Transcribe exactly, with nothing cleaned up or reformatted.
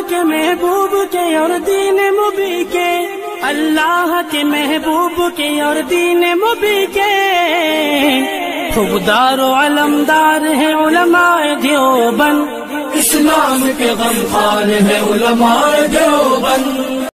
के महबूब के और दीन मुबी के, अल्लाह के महबूब के और दीन मुबी के। खुबदार व अलमदार है उलमाए देवबंद, इस्लाम के गमखार है उलमाए देवबंद।